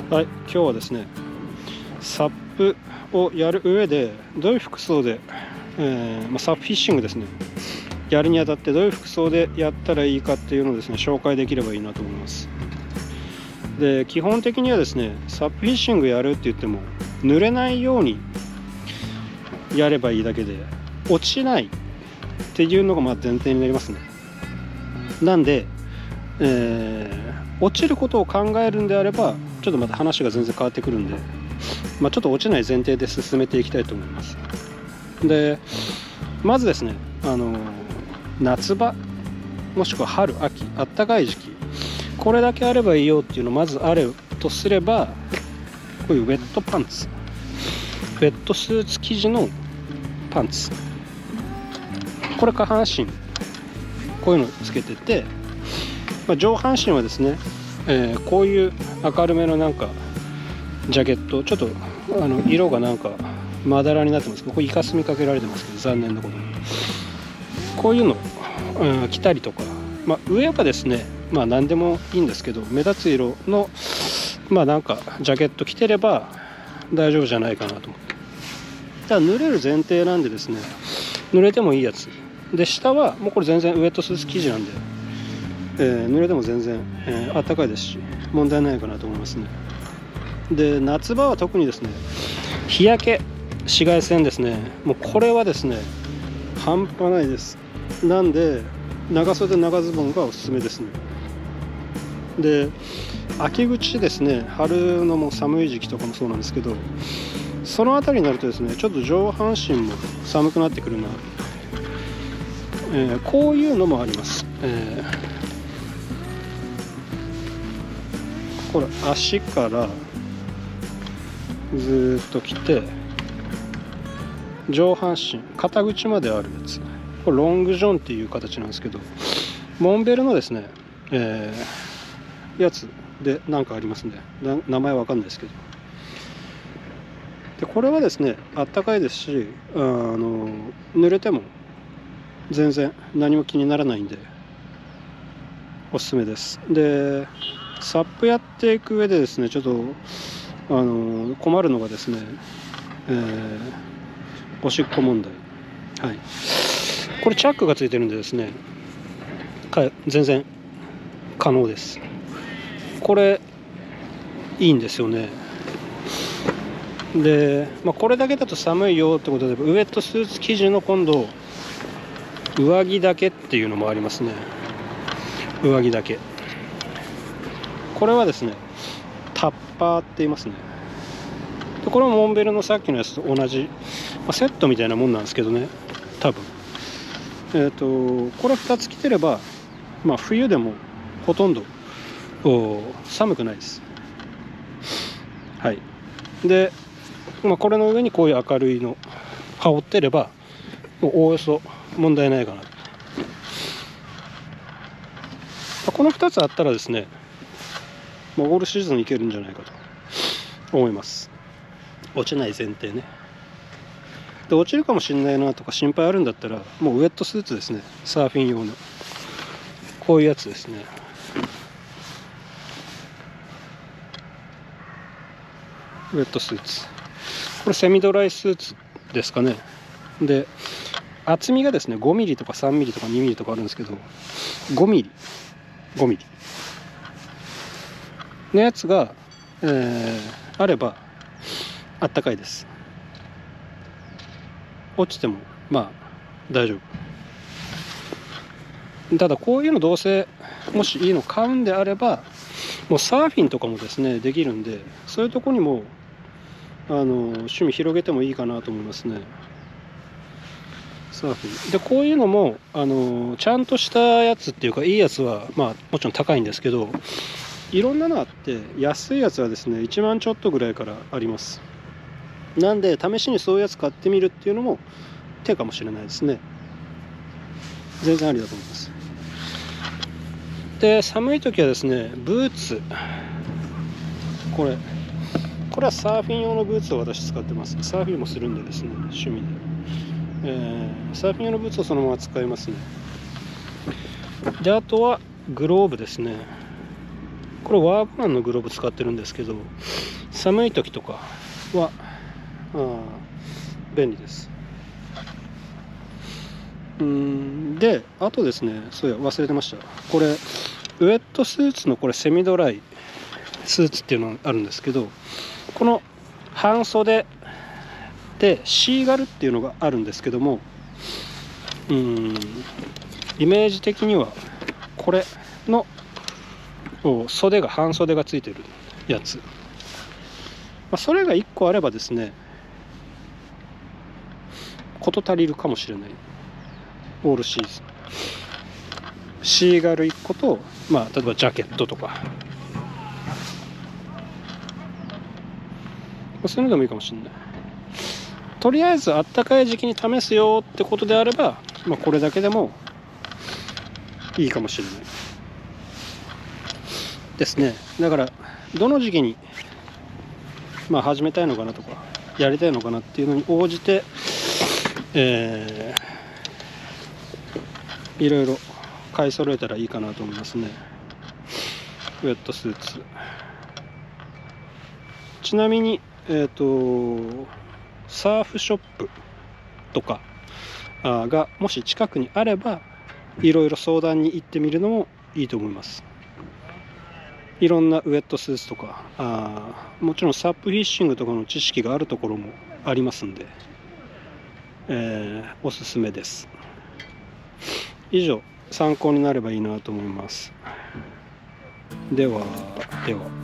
はい、今日はですね、サップをやる上でどういう服装で、サップフィッシングですね、やるにあたってどういう服装でやったらいいかっていうのをですね、紹介できればいいなと思います。で、基本的にはですね、サップフィッシングやるって言っても濡れないようにやればいいだけで、落ちないっていうのが前提になりますね。なんで、落ちることを考えるんであればちょっとまた話が全然変わってくるんで、ちょっと落ちない前提で進めていきたいと思います。で、まずですね、夏場もしくは春秋あったかい時期、これだけあればいいよっていうのまずあるとすれば、こういうウェットパンツ、ウェットスーツ生地のパンツ、これ下半身こういうのつけてて、上半身はですね、こういう明るめのなんかジャケット、ちょっと色がなんかまだらになってますけど、これイカスミかけられてますけど、残念なことにこういうの、着たりとか、上はですね、何でもいいんですけど、目立つ色のなんかジャケット着てれば大丈夫じゃないかなと思って。ただ濡れる前提なんでですね、濡れてもいいやつで、下はもうこれ全然ウェットスーツ生地なんで、濡れても全然、あったかいですし問題ないかなと思いますね。で、夏場は特にですね、日焼け紫外線ですね、もうこれはですね半端ないです。なんで長袖長ズボンがおすすめですね。で、秋口ですね、春のもう寒い時期とかもそうなんですけど、その辺りになるとですね、ちょっと上半身も寒くなってくるな、こういうのもあります。これ足からずっと来て上半身肩口まであるやつ、これロングジョンっていう形なんですけど、モンベルのですね、やつでなんかありますね、名前わかんないですけど。で、これはですねあったかいですし、濡れても全然何も気にならないんでおすすめです。で、サップやっていく上でですね、ちょっと困るのがですね、おしっこ問題。はい、これチャックがついてるんでですね、全然可能です。これいいんですよね。で、これだけだと寒いよってことで、ウエットスーツ生地の今度上着だけっていうのもありますね。上着だけ、これはですねタッパーって言いますね。で、これもモンベルのさっきのやつと同じ、セットみたいなもんなんですけどね、多分これ2つ着てれば、冬でもほとんど寒くないです。はい。で、これの上にこういう明るいの羽織ってればもうおおよそ問題ないかなと。この2つあったらですね、オールシーズンいけるんじゃないかと思います。落ちない前提ね。で、落ちるかもしれないなとか心配あるんだったら、もうウエットスーツですね、サーフィン用のこういうやつですね。ウェットスーツ、これセミドライスーツですかね。で、厚みがですね5ミリとか3ミリとか2ミリとかあるんですけど、5ミリのやつが、あればあったかいです。落ちても大丈夫。ただこういうのどうせもしいいの買うんであれば、もうサーフィンとかもですねできるんで、そういうとこにも趣味広げてもいいかなと思いますね。サーフィンでこういうのもちゃんとしたやつっていうかいいやつはもちろん高いんですけど、いろんなのあって、安いやつはですね1万ちょっとぐらいからあります。なんで試しにそういうやつ買ってみるっていうのも手かもしれないですね。全然ありだと思います。で、寒い時はですねブーツ、これはサーフィン用のブーツを私使ってます。サーフィンもするんでですね、趣味で、サーフィン用のブーツをそのまま使いますね。で、あとはグローブですね。 これワークマンのグローブ使ってるんですけど、寒い時とかは便利です。で、あとですね、そうや忘れてました。これウェットスーツのこれセミドライスーツっていうのがあるんですけど、この半袖でシーガルっていうのがあるんですけども、イメージ的にはこれの袖が半袖がついてるやつ、それが1個あればですね、事足りるかもしれない。オールシーズンシーガル1個と、例えばジャケットとか、そういうのでもいいかもしれない。とりあえずあったかい時期に試すよってことであれば、これだけでもいいかもしれないですね。だからどの時期に始めたいのかなとかやりたいのかなっていうのに応じて、いろいろ買い揃えたらいいかなと思いますね。ウェットスーツ。ちなみにサーフショップとかがもし近くにあれば、いろいろ相談に行ってみるのもいいと思います。いろんなウェットスーツとかもちろんサップフィッシングとかの知識があるところもありますんで、おすすめです。以上、参考になればいいなと思います。では。